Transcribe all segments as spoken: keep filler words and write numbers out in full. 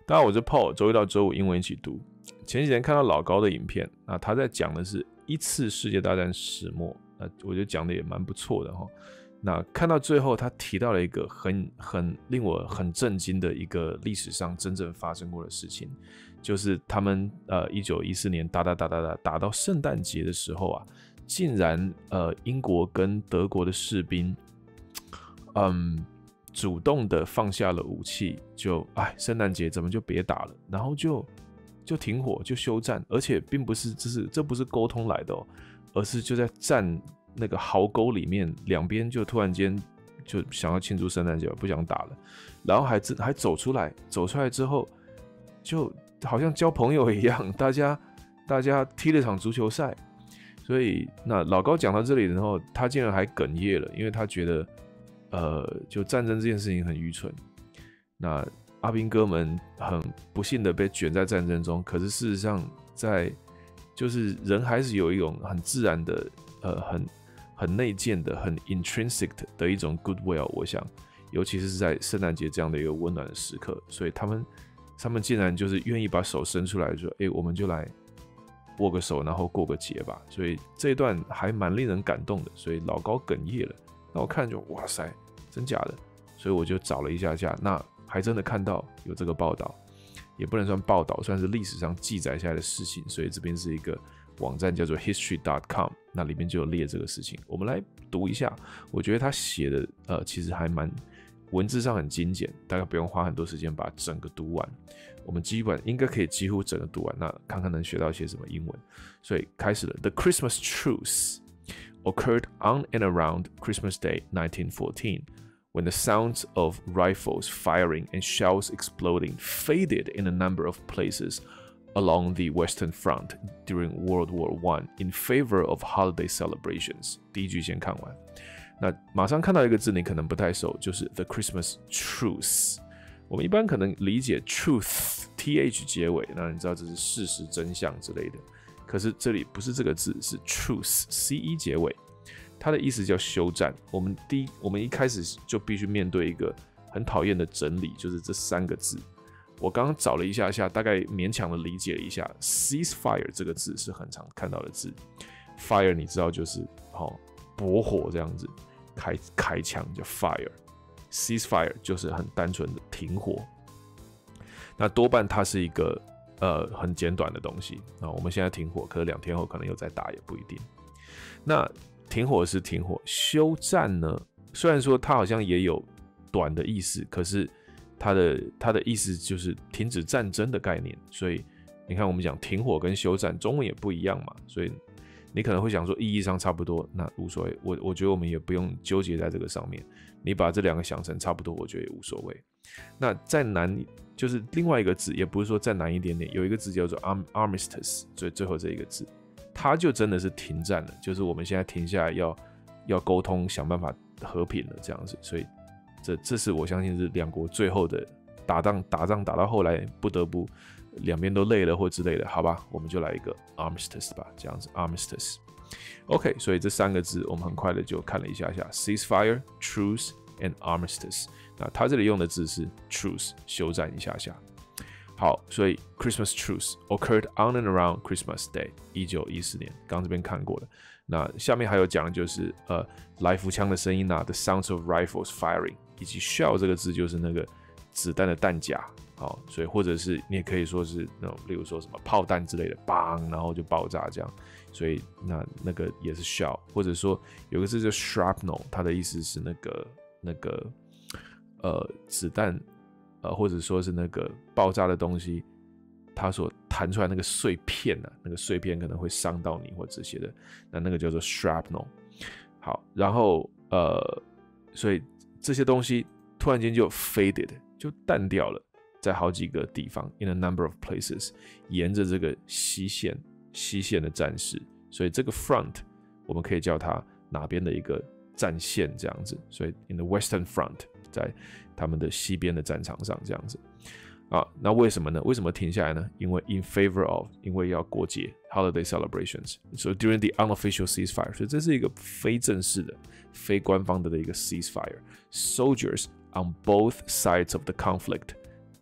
当然我是 Paul， 周一到周五英文一起读。前几天看到老高的影片，那他在讲的是一次世界大战始末，那我觉得讲的也蛮不错的哈。那看到最后，他提到了一个很很令我很震惊的一个历史上真正发生过的事情，就是他们呃一九一四年打打打打打打到圣诞节的时候啊，竟然呃英国跟德国的士兵，嗯。主动的放下了武器，就哎，圣诞节怎么就别打了？然后就就停火，就休战，而且并不是这是这不是沟通来的哦，而是就在战那个壕沟里面，两边就突然间就想要庆祝圣诞节，不想打了，然后还还走出来，走出来之后，就好像交朋友一样，大家大家踢了场足球赛，所以那老高讲到这里，然后他竟然还哽咽了，因为他觉得。呃，就战争这件事情很愚蠢。那阿兵哥们很不幸的被卷在战争中，可是事实上在，就是人还是有一种很自然的，呃，很很内建的、很 intrinsic 的一种 goodwill。我想，尤其是在圣诞节这样的一个温暖的时刻，所以他们他们竟然就是愿意把手伸出来说：“哎，我们就来握个手，然后过个节吧。”所以这一段还蛮令人感动的。所以老高哽咽了。那我看就哇塞，真假的，所以我就找了一下下，那还真的看到有这个报道，也不能算报道，算是历史上记载下来的事情。所以这边是一个网站叫做 history dot com， 那里面就有列这个事情。我们来读一下，我觉得他写的呃其实还蛮文字上很精简，大概不用花很多时间把整个读完。我们基本应该可以几乎整个读完，那看看能学到些什么英文。所以开始了 ，The Christmas truce occurred on and around Christmas Day nineteen fourteen, when the sounds of rifles firing and shells exploding faded in a number of places along the Western Front during World War One in favor of holiday celebrations. 第一句先看完，那马上看到一个字你可能不太熟，就是 the Christmas truce。我们一般可能理解 truth th 结尾，那你知道这是事实真相之类的。可是这里不是这个字，是 truce ce 结尾，它的意思叫休战。我们第一，我们一开始就必须面对一个很讨厌的真理，就是这三个字。我刚刚找了一下下，大概勉强的理解了一下 ，ceasefire 这个字是很常看到的字。fire 你知道就是哦bor火这样子，开开枪叫 fire。ceasefire 就是很单纯的停火。那多半它是一个。呃，很简短的东西啊。我们现在停火，可是两天后可能又再打，也不一定。那停火是停火，休战呢？虽然说它好像也有短的意思，可是它的它的意思就是停止战争的概念。所以你看，我们讲停火跟休战，中文也不一样嘛。所以你可能会想说意义上差不多，那无所谓。我我觉得我们也不用纠结在这个上面。你把这两个想成差不多，我觉得也无所谓。那再难就是另外一个字，也不是说再难一点点，有一个字叫做 armistice， 所以最后这一个字，它就真的是停战了，就是我们现在停下来要要沟通，想办法和平了这样子。所以这这是我相信是两国最后的打仗，打仗打到后来不得不两边都累了或之类的，好吧，我们就来一个 armistice 吧，这样子 armistice。OK， 所以这三个字我们很快的就看了一下下 ，ceasefire、truce and armistice。那他这里用的字是 truce， 休战一下下。好，所以 Christmas truce occurred on and around Christmas Day， 一九一四年，刚刚这边看过了。那下面还有讲的就是呃来福枪的声音啊 ，the sounds of rifles firing， 以及 shell 这个字就是那个子弹的弹夹。好，所以或者是你也可以说是那种，例如说什么炮弹之类的，砰，然后就爆炸这样。所以那那个也是 shell， 或者说有个字叫 shrapnel， 它的意思是那个那个呃子弹，呃或者说是那个爆炸的东西，它所弹出来那个碎片啊，那个碎片可能会伤到你或这些的，那那个叫做 shrapnel。好，然后呃，所以这些东西突然间就 faded， 就淡掉了。在好几个地方 ，in a number of places， 沿着这个西线西线的战事，所以这个 front 我们可以叫它哪边的一个战线这样子，所以 in the Western Front 在他们的西边的战场上这样子啊，那为什么呢？为什么停下来呢？因为 in favor of， 因为要过节 holiday celebrations，so during the unofficial ceasefire， 所以这是一个非正式的、非官方的的一个 ceasefire，soldiers on both sides of the conflict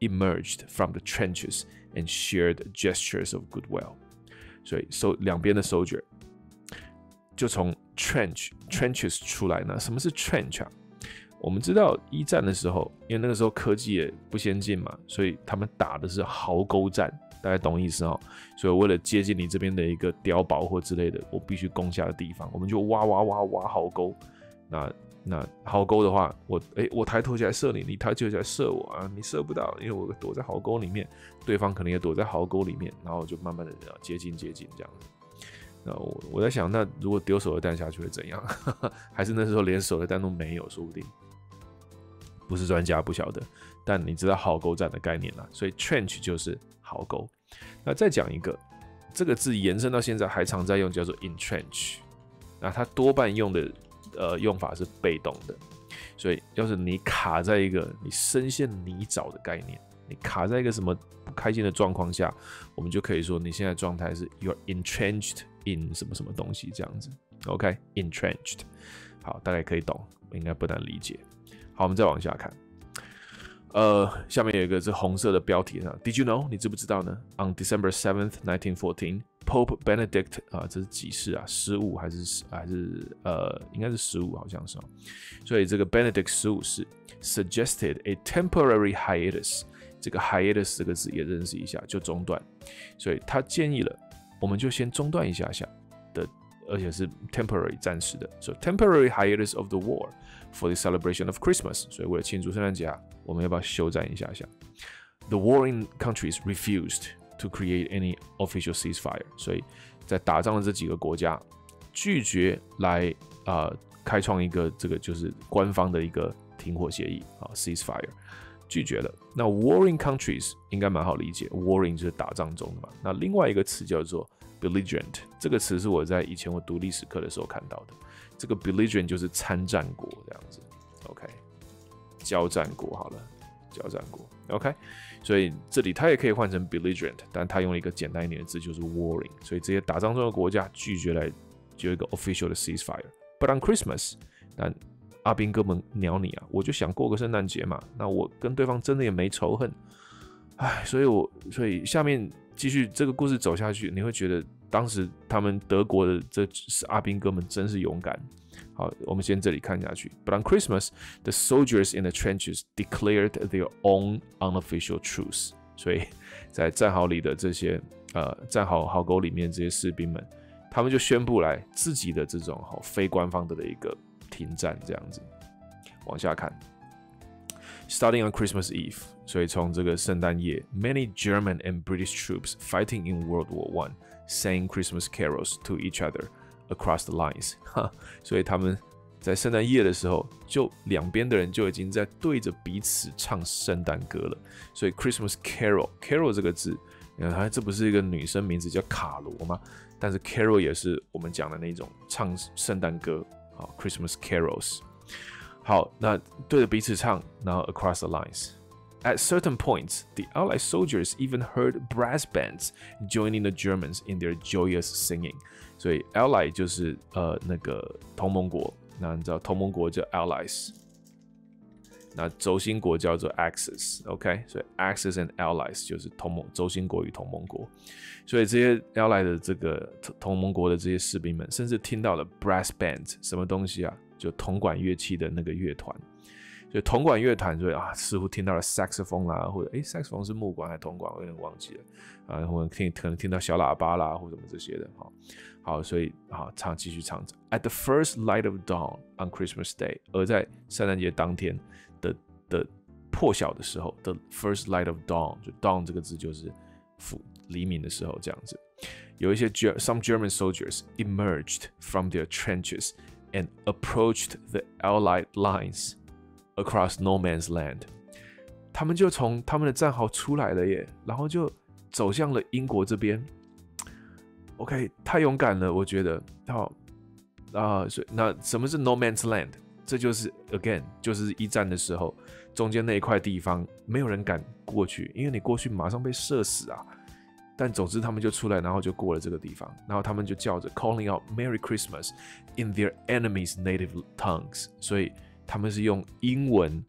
emerged from the trenches and shared gestures of goodwill。所以，so 两边的 soldier 就从 trench trenches 出来呢。什么是 trench 啊？我们知道一战的时候，因为那个时候科技也不先进嘛，所以他们打的是壕沟战，大家懂意思哦。所以为了接近你这边的一个碉堡或之类的，我必须攻下的地方，我们就挖挖挖挖壕沟。那那壕沟的话，我哎我抬头起来射你，你抬头起来射我啊，你射不到，因为我躲在壕沟里面，对方可能也躲在壕沟里面，然后就慢慢的接近接近这样子。那我我在想，那如果丢手榴弹下去会怎样？还是那时候连手榴弹都没有，说不定。不是专家不晓得，但你知道壕沟战的概念啦，所以 trench 就是壕沟。那再讲一个，这个字延伸到现在还常在用，叫做 entrench。那它多半用的呃用法是被动的，所以要是你卡在一个你深陷泥沼的概念，你卡在一个什么不开心的状况下，我们就可以说你现在状态是 you're entrenched in 什么什么东西这样子。OK， entrenched， 好，大概可以懂，应该不难理解。好，我们再往下看。呃，下面有一个是红色的标题上 ，Did you know？ 你知不知道呢 ？On December seventh, nineteen fourteen, Pope Benedict 啊，这是几世啊？十五还是还是呃，应该是十五，好像是哦。所以这个 Benedict 十五世 suggested a temporary hiatus。这个 hiatus 这个字也认识一下，就中断。所以他建议了，我们就先中断一下下的，而且是 temporary 暂时的。So temporary hiatus of the war。For the celebration of Christmas， 所以为了庆祝圣诞节，我们要不要休战一下下 ？The warring countries refused to create any official ceasefire， 所以在打仗的这几个国家拒绝来啊、呃、开创一个这个就是官方的一个停火协议啊 ceasefire， 拒绝了。那 warring countries 应该蛮好理解 ，warring 就是打仗中的嘛。那另外一个词叫做 belligerent， 这个词是我在以前我读历史课的时候看到的。这个 belligerent 就是参战国这样子 ，OK， 交战国好了，交战国 ，OK， 所以这里它也可以换成 belligerent， 但它用了一个简单一点的字，就是 warring， 所以这些打仗中的国家拒绝来有一个 official 的 ceasefire。But on Christmas， 但阿兵哥们鸟你啊，我就想过个圣诞节嘛，那我跟对方真的也没仇恨，唉，所以我所以下面继续这个故事走下去，你会觉得。当时他们德国的这阿兵哥们真是勇敢。好，我们先这里看下去。But on Christmas, the soldiers in the trenches declared their own unofficial truce。所以在战壕里的这些呃战壕壕沟里面这些士兵们，他们就宣布来自己的这种好非官方的的一个停战这样子。往下看。Starting on Christmas Eve， 所以从这个圣诞夜 ，many German and British troops fighting in World War One sang Christmas carols to each other across the lines 所以他们在圣诞夜的时候，就两边的人就已经在对着彼此唱圣诞歌了。所以 Christmas carol，carol 这个字，它这不是一个女生名字叫卡罗吗？但是 carol 也是我们讲的那种唱圣诞歌，好 ，Christmas carols。好，那对着彼此唱，然后 across the lines。At certain points, the Allied soldiers even heard brass bands joining the Germans in their joyous singing. 所以 Ally 就是呃那个同盟国，那你知道同盟国叫 Allies， 那轴心国叫做 Axis，OK，、okay? 所以 Axis and Allies 就是同盟轴心国与同盟国。所以这些 Ally 的这个同盟国的这些士兵们，甚至听到了 brass band 什么东西啊？就铜管乐器的那个乐团。所以铜管乐团，所以啊，似乎听到了 saxophone 啦，或者诶 saxophone 是木管还是铜管，我有点忘记了啊，或者听可能听到小喇叭啦，或什么这些的，好，好，所以好唱继续唱着。At the first light of dawn on Christmas Day， 而在圣诞节当天的的破晓的时候的 first light of dawn， 就 dawn 这个字就是黎明的时候这样子，有一些 some German soldiers emerged from their trenches and approached the Allied lines。Across no man's land， 他们就从他们的战壕出来了耶，然后就走向了英国这边。OK， 太勇敢了，我觉得。好啊，所以那什么是 no man's land？ 这就是 again， 就是一战的时候，中间那一块地方没有人敢过去，因为你过去马上被射死啊。但总之他们就出来，然后就过了这个地方，然后他们就叫着 calling out Merry Christmas in their enemies' native tongues， 所以他们是用英文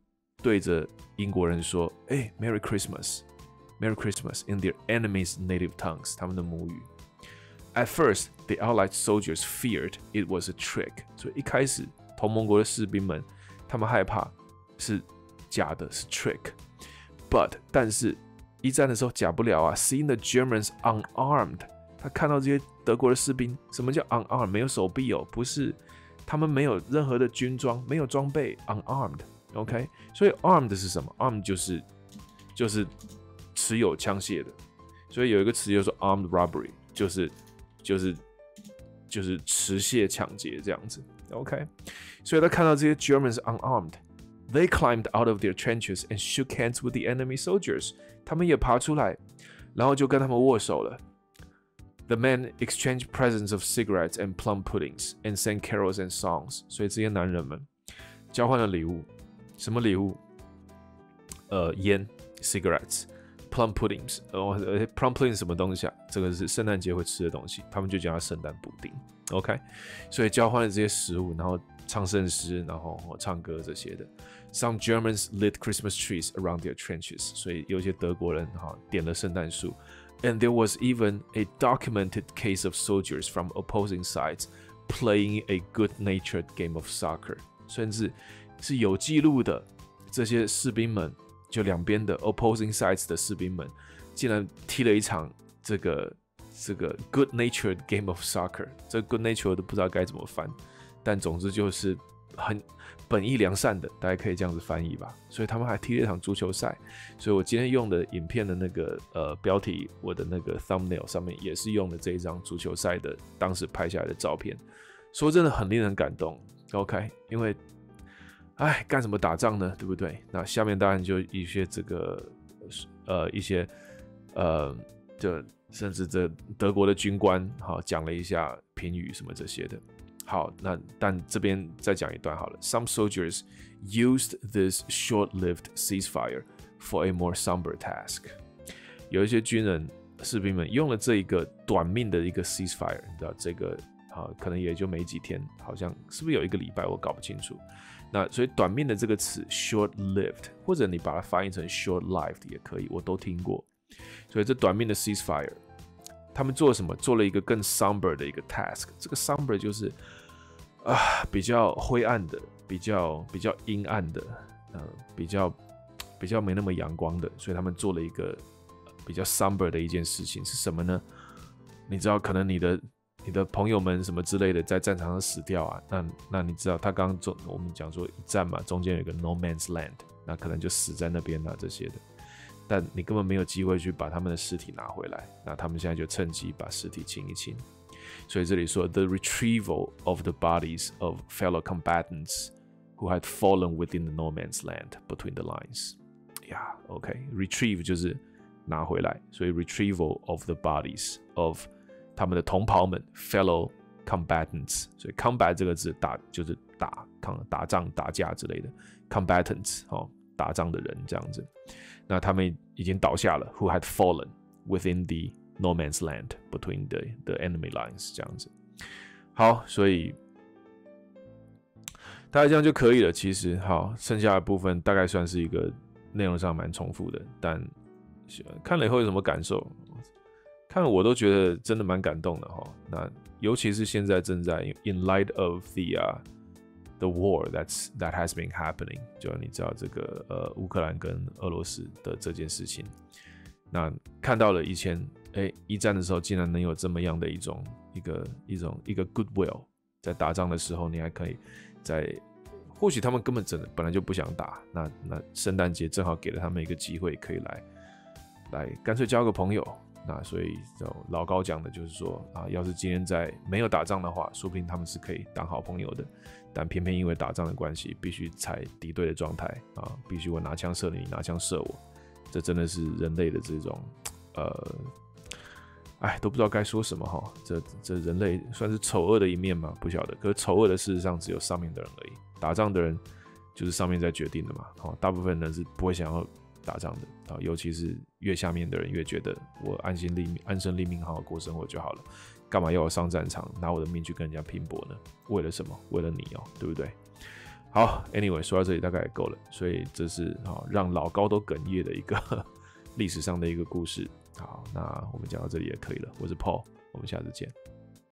对着英国人说：“哎 ，Merry Christmas, Merry Christmas in their enemies' native tongues， 他们的母语。At first, the Allied soldiers feared it was a trick， 所以一开始同盟国的士兵们，他们害怕是假的，是 trick。But 但是一战的时候假不了啊 ，Seeing the Germans unarmed， 他看到这些德国的士兵，什么叫 unarmed？ 没有手臂哦，不是，他们没有任何的军装，没有装备 ，unarmed。OK， 所以 armed 是什么 ？armed 就是就是持有枪械的，所以有一个词叫做 armed robbery， 就是就是就是持械抢劫这样子。OK， 所以他看到这些 Germans unarmed。They climbed out of their trenches and shook hands with the enemy soldiers. 他们也爬出来，然后就跟他们握手了。The men exchanged presents of cigarettes and plum puddings and sang carols and songs. 所以这些男人们交换了礼物，什么礼物？呃，烟 ，cigarettes，plum puddings。呃 ，plum pudding 什么东西啊？这个是圣诞节会吃的东西，他们就叫它圣诞布丁。OK， 所以交换了这些食物，然后唱圣诗，然后唱歌这些的。Some Germans lit Christmas trees around their trenches， 所以有些德国人哈点了圣诞树。And there was even a documented case of soldiers from opposing sides playing a good-natured game of soccer， 甚至是有记录的这些士兵们，就两边的 opposing sides 的士兵们，竟然踢了一场这个这个 good-natured game of soccer。这个 good-natured 都不知道该怎么翻。但总之就是很本意良善的，大家可以这样子翻译吧。所以他们还踢了一场足球赛，所以我今天用的影片的那个呃标题，我的那个 thumbnail 上面也是用的这一张足球赛的当时拍下来的照片。说真的很令人感动 ，OK， 因为哎干什么打仗呢，对不对？那下面当然就一些这个呃一些呃就甚至这德国的军官好讲了一下评语什么这些的。好，那但这边再讲一段好了。Some soldiers used this short-lived ceasefire for a more somber task。有一些军人、士兵们用了这一个短命的一个 ceasefire， 你知道这个啊，可能也就没几天，好像是不是有一个礼拜，我搞不清楚。那所以短命的这个词 short-lived， 或者你把它翻译成 short-lived 也可以，我都听过。所以这短命的 ceasefire。他们做了什么？做了一个更 somber 的一个 task。这个 somber 就是啊比较灰暗的，比较比较阴暗的，呃，比较比较没那么阳光的。所以他们做了一个比较 somber 的一件事情是什么呢？你知道，可能你的你的朋友们什么之类的在战场上死掉啊，那那你知道他刚刚我们讲说一战嘛，中间有一个 no man's land， 那可能就死在那边啊这些的。但你根本没有机会去把他们的尸体拿回来，那他们现在就趁机把尸体清一清。所以这里说 the retrieval of the bodies of fellow combatants who had fallen within the no man's land between the lines。呀 ，OK，retrieve 就是拿回来，所以 retrieval of the bodies of 他们的同袍们 fellow combatants， 所以 combat 这个字打就是打抗打仗打架之类的 combatants 哦，打仗的人这样子。那他们已经倒下了 ，who had fallen within the no man's land between the the enemy lines 这样子。好，所以大概这样就可以了。其实好，剩下的部分大概算是一个内容上蛮重复的，但看了以后有什么感受？看了我都觉得真的蛮感动的哈。那尤其是现在正在 in light of the、uh, the war that's that has been happening， 就你知道这个呃乌克兰跟俄罗斯的这件事情，那看到了以前哎一战的时候竟然能有这么样的一种一个一种一个 goodwill， 在打仗的时候你还可以在或许他们根本真的本来就不想打，那那圣诞节正好给了他们一个机会可以来来干脆交个朋友。那所以老高讲的就是说啊，要是今天在没有打仗的话，说不定他们是可以当好朋友的。但偏偏因为打仗的关系，必须采敌对的状态啊，必须我拿枪射你，你拿枪射我，这真的是人类的这种呃，哎，都不知道该说什么哈。这这人类算是丑恶的一面吗？不晓得。可是丑恶的事实上只有上面的人而已，打仗的人就是上面在决定的嘛。哦，大部分人是不会想要打仗的啊，尤其是越下面的人越觉得我安心立命、安身立命，好好过生活就好了。干嘛要我上战场，拿我的命去跟人家拼搏呢？为了什么？为了你哦，对不对？ 好 ，anyway， 说到这里大概也够了，所以这是好让老高都哽咽的一个历史上的一个故事。好，那我们讲到这里也可以了。我是 Paul，我们下次见。